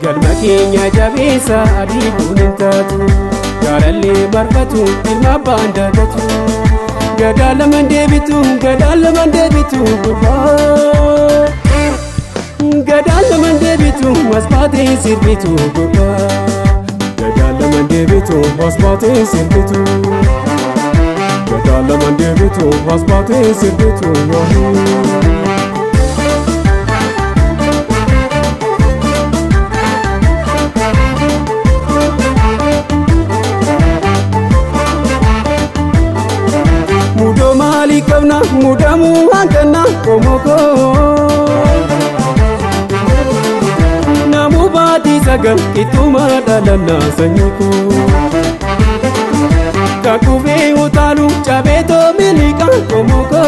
galma keenya jabeessa adii kunin taatu jaalallee marfatu ilma abbaan daagatu gadaa lamaan deebitu gurbaa gadaa lamaan deebitu wasbaatee sirbitu gurbaa gadaa lamaan deebitu wasbaatee sirbitu gadaa lamaan deebitu wasbaatee sirbitu Kabna mudamu hangana komoko namu baati sagal ituma dalana sanyiko kakube utalu chabeto milika komoko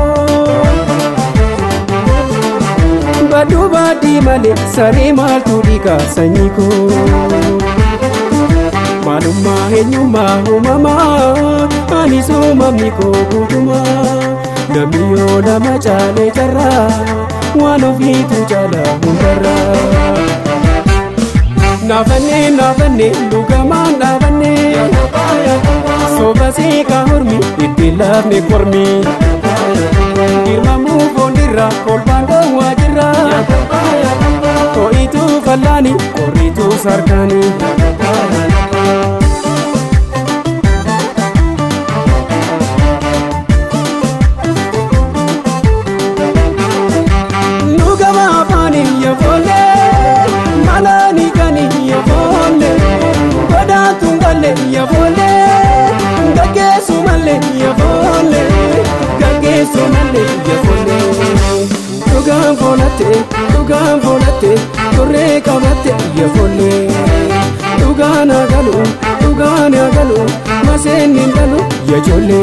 badu baati male sare maltu dika sanyiko maluma henyuma umama anisu mamiko kutuma namiyo lama chale jarra wano fitu chala hundarra nafane lugama nafane sobasi ka hormi itilafne kormi irmamu fondirra kolbanga wajirra ko itu falani koritu sarkani Tugan volate, torre kamate ya folle. Tugana galu, masenin galu ya jolle.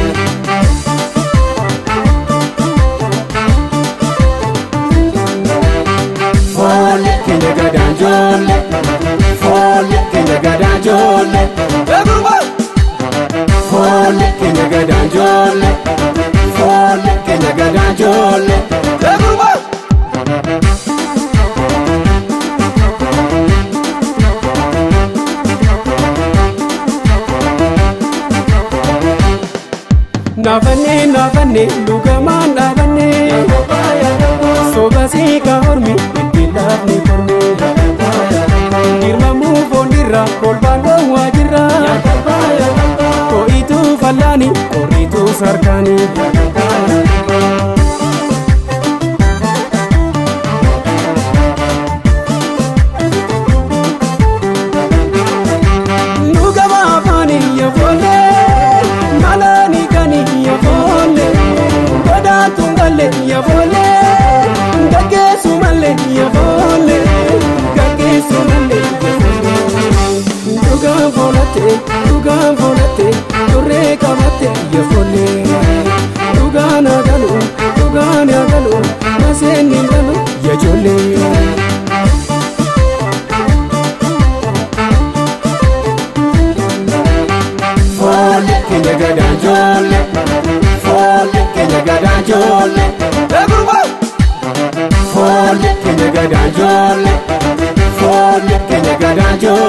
Folle kenya gadan jolle, folle kenya gadan jolle. Folle kenya gadan jolle, folle kenya gadan jolle. Nafane lugama nafane sobasi ka hormi itilafne kormi irmamu fondirra kolbanga wajirra ko itu falani koritu sarkani lugama fani ya folle malani kani ya folle goda tungale ya folle gage sumale ya folle tugan volate torre kamate ya folle tugana galu masenin galu ya jolle folle kenya gadan jolle folle kenya gadan jolle folle kenya gadan jolle folle kenya gadan jolle